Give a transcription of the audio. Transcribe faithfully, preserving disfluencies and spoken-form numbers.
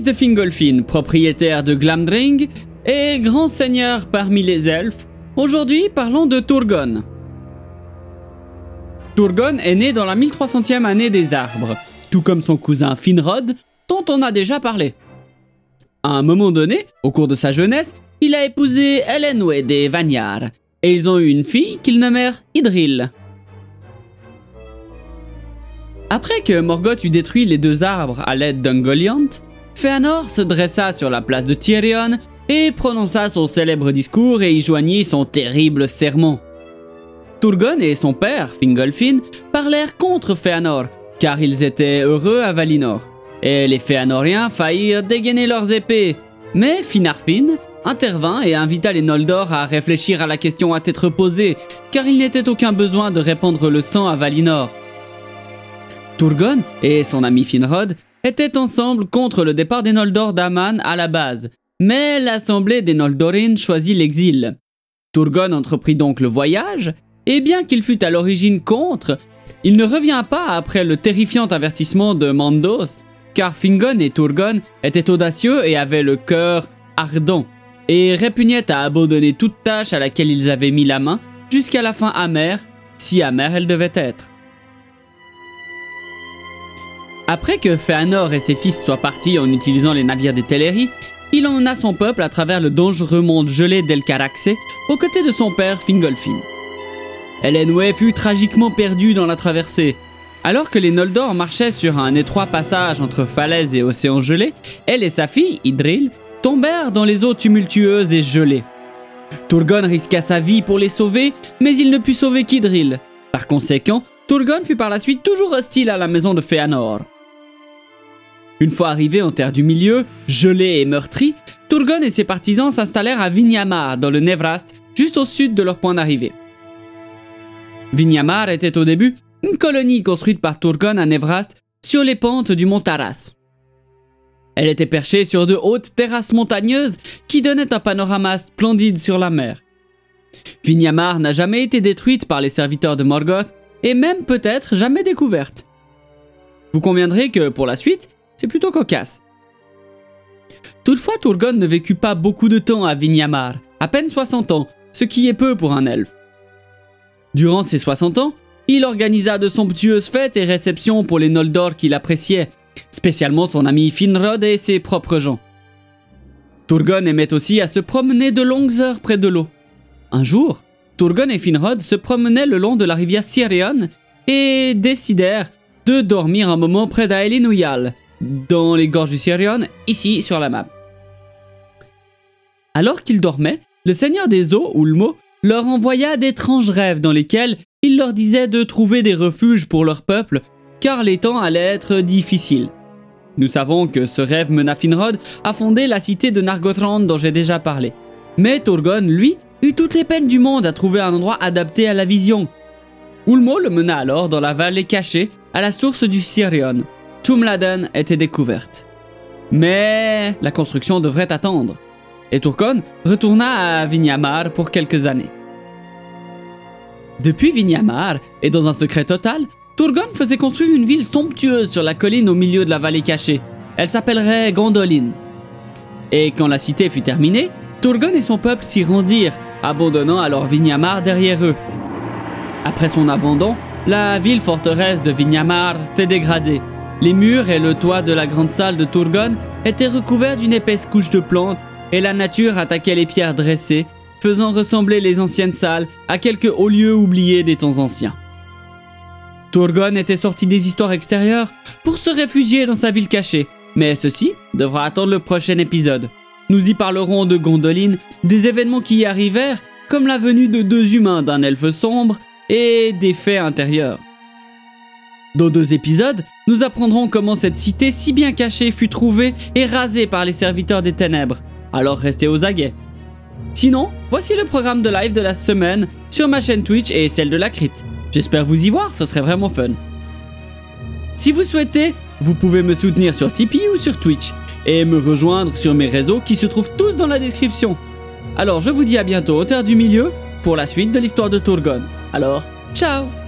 fils de Fingolfin, propriétaire de Glamdring et grand seigneur parmi les elfes, aujourd'hui parlons de Turgon. Turgon est né dans la mille trois centième année des arbres, tout comme son cousin Finrod, dont on a déjà parlé. À un moment donné, au cours de sa jeunesse, il a épousé Elenwe des Vanyar, et ils ont eu une fille qu'ils nommèrent Idril. Après que Morgoth eut détruit les deux arbres à l'aide d'Ungoliant, Fëanor se dressa sur la place de Tirion et prononça son célèbre discours et y joignit son terrible sermon. Turgon et son père, Fingolfin, parlèrent contre Fëanor, car ils étaient heureux à Valinor, et les Fëanoriens faillirent dégainer leurs épées. Mais Finarfin intervint et invita les Noldor à réfléchir à la question à tête reposée, car il n'était aucun besoin de répandre le sang à Valinor. Turgon et son ami Finrod étaient ensemble contre le départ des Noldor d'Aman à la base, mais l'assemblée des Noldorin choisit l'exil. Turgon entreprit donc le voyage, et bien qu'il fût à l'origine contre, il ne revient pas après le terrifiant avertissement de Mandos, car Fingon et Turgon étaient audacieux et avaient le cœur ardent, et répugnaient à abandonner toute tâche à laquelle ils avaient mis la main jusqu'à la fin amère, si amère elle devait être. Après que Fëanor et ses fils soient partis en utilisant les navires des Teleri, il emmena son peuple à travers le dangereux monde gelé d'Elcaraxe, aux côtés de son père Fingolfin. Elenwe fut tragiquement perdu dans la traversée. Alors que les Noldor marchaient sur un étroit passage entre falaises et océans gelés, elle et sa fille, Idril, tombèrent dans les eaux tumultueuses et gelées. Turgon risqua sa vie pour les sauver, mais il ne put sauver qu'Idril. Par conséquent, Turgon fut par la suite toujours hostile à la maison de Fëanor. Une fois arrivé en Terre du Milieu, gelé et meurtri, Turgon et ses partisans s'installèrent à Vinyamar, dans le Nevrast, juste au sud de leur point d'arrivée. Vinyamar était au début une colonie construite par Turgon à Nevrast, sur les pentes du mont Taras. Elle était perchée sur de hautes terrasses montagneuses qui donnaient un panorama splendide sur la mer. Vinyamar n'a jamais été détruite par les serviteurs de Morgoth, et même peut-être jamais découverte. Vous conviendrez que, pour la suite, c'est plutôt cocasse. Toutefois, Turgon ne vécut pas beaucoup de temps à Vinyamar, à peine soixante ans, ce qui est peu pour un elfe. Durant ces soixante ans, il organisa de somptueuses fêtes et réceptions pour les Noldor qu'il appréciait, spécialement son ami Finrod et ses propres gens. Turgon aimait aussi à se promener de longues heures près de l'eau. Un jour, Turgon et Finrod se promenaient le long de la rivière Sirion et décidèrent de dormir un moment près d'Aelinoyal, dans les gorges du Sirion, ici sur la map. Alors qu'ils dormaient, le seigneur des eaux, Ulmo, leur envoya d'étranges rêves dans lesquels il leur disait de trouver des refuges pour leur peuple, car les temps allaient être difficiles. Nous savons que ce rêve mena Finrod à fonder la cité de Nargothrond dont j'ai déjà parlé. Mais Turgon, lui, eut toutes les peines du monde à trouver un endroit adapté à la vision. Ulmo le mena alors dans la vallée cachée, à la source du Sirion. Tumladen était découverte. Mais la construction devrait attendre. Et Turgon retourna à Vinyamar pour quelques années. Depuis Vinyamar, et dans un secret total, Turgon faisait construire une ville somptueuse sur la colline au milieu de la vallée cachée. Elle s'appellerait Gondolin. Et quand la cité fut terminée, Turgon et son peuple s'y rendirent, abandonnant alors Vinyamar derrière eux. Après son abandon, la ville-forteresse de Vinyamar s'est dégradée. Les murs et le toit de la grande salle de Turgon étaient recouverts d'une épaisse couche de plantes et la nature attaquait les pierres dressées, faisant ressembler les anciennes salles à quelques hauts lieux oubliés des temps anciens. Turgon était sorti des histoires extérieures pour se réfugier dans sa ville cachée, mais ceci devra attendre le prochain épisode. Nous y parlerons de Gondolin, des événements qui y arrivèrent, comme la venue de deux humains d'un elfe sombre et des faits intérieurs. Dans deux épisodes, nous apprendrons comment cette cité si bien cachée fut trouvée et rasée par les serviteurs des ténèbres. Alors restez aux aguets. Sinon, voici le programme de live de la semaine sur ma chaîne Twitch et celle de la crypte. J'espère vous y voir, ce serait vraiment fun. Si vous souhaitez, vous pouvez me soutenir sur Tipeee ou sur Twitch et me rejoindre sur mes réseaux qui se trouvent tous dans la description. Alors je vous dis à bientôt au Terre du Milieu pour la suite de l'histoire de Turgon. Alors, ciao!